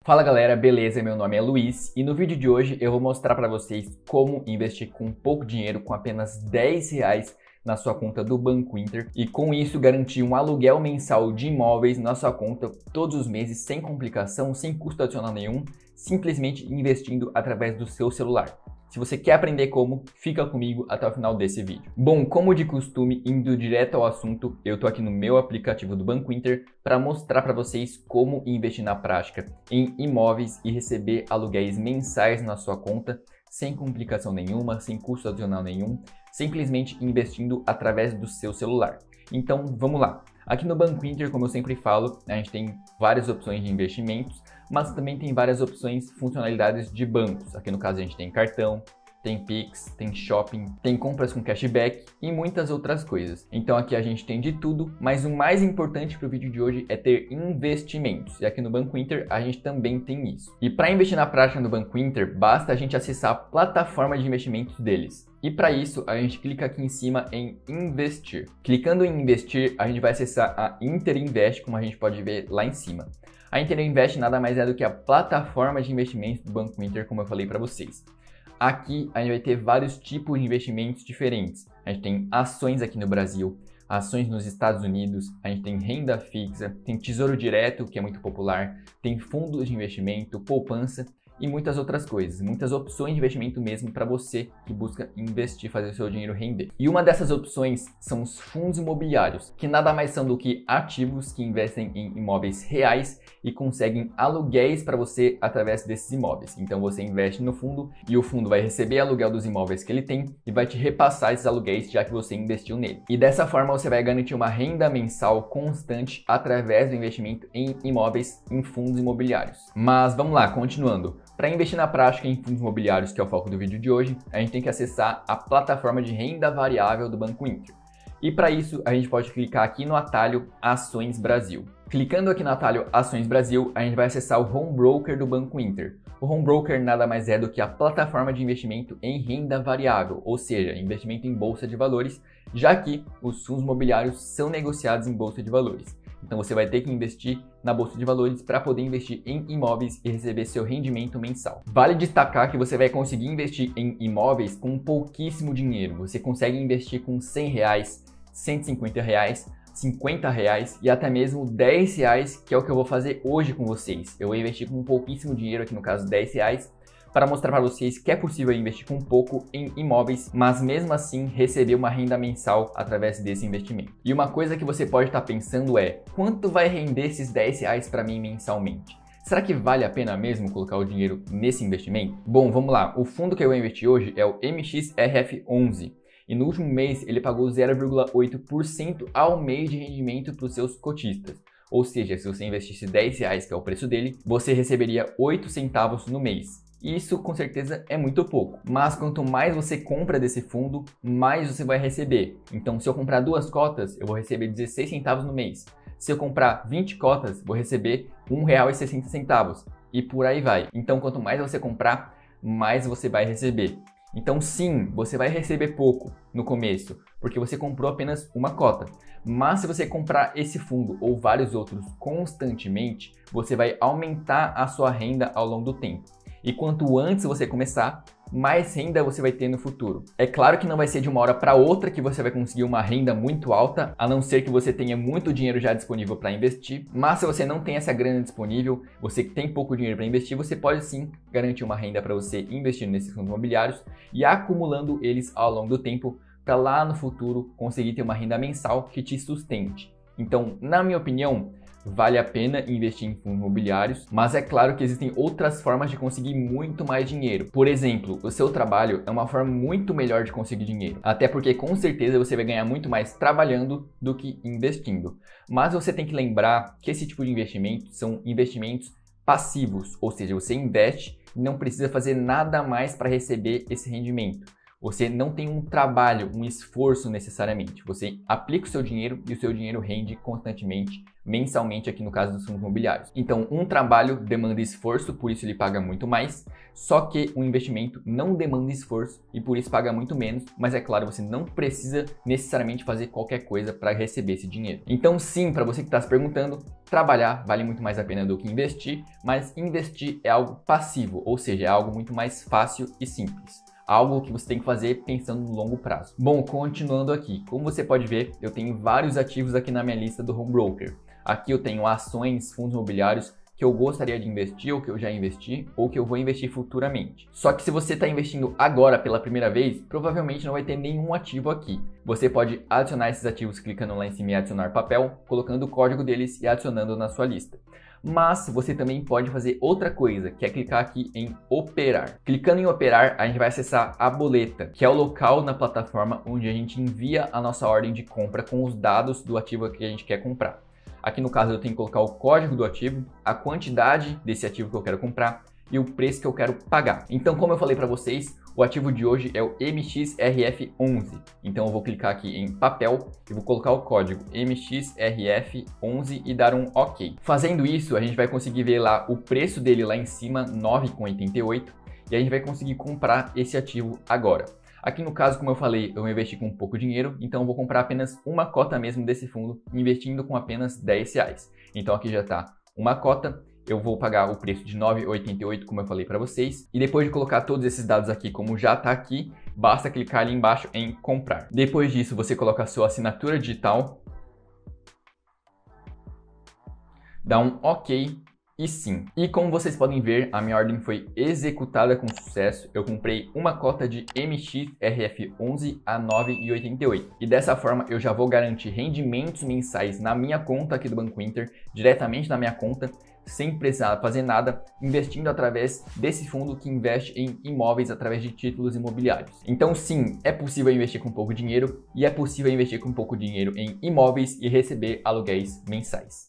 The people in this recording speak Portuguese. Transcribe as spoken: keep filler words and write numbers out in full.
Fala galera, beleza? Meu nome é Luiz e no vídeo de hoje eu vou mostrar para vocês como investir com pouco dinheiro, com apenas dez reais na sua conta do Banco Inter e com isso garantir um aluguel mensal de imóveis na sua conta todos os meses sem complicação, sem custo adicional nenhum, simplesmente investindo através do seu celular. Se você quer aprender como, fica comigo até o final desse vídeo. Bom, como de costume, indo direto ao assunto, eu tô aqui no meu aplicativo do Banco Inter para mostrar para vocês como investir na prática em imóveis e receber aluguéis mensais na sua conta, sem complicação nenhuma, sem custo adicional nenhum, simplesmente investindo através do seu celular. Então, vamos lá. Aqui no Banco Inter, como eu sempre falo, a gente tem várias opções de investimentos, mas também tem várias opções, funcionalidades de bancos. Aqui no caso a gente tem cartão, tem Pix, tem shopping, tem compras com cashback e muitas outras coisas. Então aqui a gente tem de tudo, mas o mais importante para o vídeo de hoje é ter investimentos. E aqui no Banco Inter a gente também tem isso. E para investir na prática no Banco Inter, basta a gente acessar a plataforma de investimentos deles. E para isso, a gente clica aqui em cima em investir. Clicando em investir, a gente vai acessar a Inter Invest, como a gente pode ver lá em cima. A Inter Invest nada mais é do que a plataforma de investimentos do Banco Inter, como eu falei para vocês. Aqui a gente vai ter vários tipos de investimentos diferentes. A gente tem ações aqui no Brasil, ações nos Estados Unidos, a gente tem renda fixa, tem tesouro direto, que é muito popular, tem fundos de investimento, poupança e muitas outras coisas, muitas opções de investimento mesmo para você que busca investir, fazer o seu dinheiro render. E uma dessas opções são os fundos imobiliários, que nada mais são do que ativos que investem em imóveis reais e conseguem aluguéis para você através desses imóveis. Então você investe no fundo e o fundo vai receber aluguel dos imóveis que ele tem e vai te repassar esses aluguéis já que você investiu nele. E dessa forma você vai garantir uma renda mensal constante através do investimento em imóveis em fundos imobiliários. Mas vamos lá, continuando. Para investir na prática em fundos imobiliários, que é o foco do vídeo de hoje, a gente tem que acessar a plataforma de renda variável do Banco Inter. E para isso, a gente pode clicar aqui no atalho Ações Brasil. Clicando aqui no atalho Ações Brasil, a gente vai acessar o Home Broker do Banco Inter. O Home Broker nada mais é do que a plataforma de investimento em renda variável, ou seja, investimento em bolsa de valores, já que os fundos imobiliários são negociados em bolsa de valores. Então você vai ter que investir na bolsa de valores para poder investir em imóveis e receber seu rendimento mensal. Vale destacar que você vai conseguir investir em imóveis com pouquíssimo dinheiro. Você consegue investir com cem reais, cento e cinquenta reais, cinquenta reais e até mesmo dez reais, que é o que eu vou fazer hoje com vocês. Eu vou investir com pouquíssimo dinheiro, aqui no caso dez reais, para mostrar para vocês que é possível investir com pouco em imóveis, mas mesmo assim receber uma renda mensal através desse investimento. E uma coisa que você pode estar pensando é, quanto vai render esses dez reais para mim mensalmente? Será que vale a pena mesmo colocar o dinheiro nesse investimento? Bom, vamos lá. O fundo que eu vou investir hoje é o M X R F onze. E no último mês ele pagou zero vírgula oito por cento ao mês de rendimento para os seus cotistas. Ou seja, se você investisse dez reais, que é o preço dele, você receberia oito centavos no mês. Isso com certeza é muito pouco, mas quanto mais você compra desse fundo, mais você vai receber. Então se eu comprar duas cotas, eu vou receber dezesseis centavos no mês. Se eu comprar vinte cotas, vou receber um real e sessenta centavos e por aí vai. Então quanto mais você comprar, mais você vai receber. Então sim, você vai receber pouco no começo, porque você comprou apenas uma cota. Mas se você comprar esse fundo ou vários outros constantemente, você vai aumentar a sua renda ao longo do tempo. E quanto antes você começar, mais renda você vai ter no futuro. É claro que não vai ser de uma hora para outra que você vai conseguir uma renda muito alta, a não ser que você tenha muito dinheiro já disponível para investir. Mas se você não tem essa grana disponível, você tem pouco dinheiro para investir, você pode sim garantir uma renda para você investir nesses fundos imobiliários e acumulando eles ao longo do tempo para lá no futuro conseguir ter uma renda mensal que te sustente. Então, na minha opinião, vale a pena investir em fundos imobiliários, mas é claro que existem outras formas de conseguir muito mais dinheiro. Por exemplo, o seu trabalho é uma forma muito melhor de conseguir dinheiro, até porque com certeza você vai ganhar muito mais trabalhando do que investindo. Mas você tem que lembrar que esse tipo de investimento são investimentos passivos, ou seja, você investe e não precisa fazer nada mais para receber esse rendimento. Você não tem um trabalho, um esforço necessariamente. Você aplica o seu dinheiro e o seu dinheiro rende constantemente, mensalmente aqui no caso dos fundos imobiliários. Então, um trabalho demanda esforço, por isso ele paga muito mais, só que um investimento não demanda esforço e por isso paga muito menos, mas é claro, você não precisa necessariamente fazer qualquer coisa para receber esse dinheiro. Então sim, para você que está se perguntando, trabalhar vale muito mais a pena do que investir, mas investir é algo passivo, ou seja, é algo muito mais fácil e simples. Algo que você tem que fazer pensando no longo prazo. Bom, continuando aqui, como você pode ver, eu tenho vários ativos aqui na minha lista do Home Broker. Aqui eu tenho ações, fundos imobiliários que eu gostaria de investir, ou que eu já investi, ou que eu vou investir futuramente. Só que se você está investindo agora pela primeira vez, provavelmente não vai ter nenhum ativo aqui. Você pode adicionar esses ativos clicando lá em cima em adicionar papel, colocando o código deles e adicionando na sua lista. Mas você também pode fazer outra coisa, que é clicar aqui em operar. Clicando em operar, a gente vai acessar a boleta, que é o local na plataforma onde a gente envia a nossa ordem de compra com os dados do ativo que a gente quer comprar. Aqui no caso eu tenho que colocar o código do ativo, a quantidade desse ativo que eu quero comprar e o preço que eu quero pagar. Então, como eu falei para vocês, o ativo de hoje é o M X R F onze. Então eu vou clicar aqui em papel e vou colocar o código M X R F onze e dar um OK. Fazendo isso, a gente vai conseguir ver lá o preço dele lá em cima, nove reais e oitenta e oito centavos, e a gente vai conseguir comprar esse ativo agora. Aqui no caso, como eu falei, eu investi com pouco dinheiro, então eu vou comprar apenas uma cota mesmo desse fundo, investindo com apenas dez reais. Então aqui já está uma cota. Eu vou pagar o preço de nove reais e oitenta e oito centavos, como eu falei para vocês. E depois de colocar todos esses dados aqui, como já está aqui, basta clicar ali embaixo em comprar. Depois disso, você coloca a sua assinatura digital, dá um OK e sim. E como vocês podem ver, a minha ordem foi executada com sucesso. Eu comprei uma cota de M X R F onze a nove reais e oitenta e oito centavos. E dessa forma, eu já vou garantir rendimentos mensais na minha conta aqui do Banco Inter, diretamente na minha conta, sem precisar fazer nada, investindo através desse fundo que investe em imóveis através de títulos imobiliários. Então sim, é possível investir com pouco dinheiro e é possível investir com pouco dinheiro em imóveis e receber aluguéis mensais.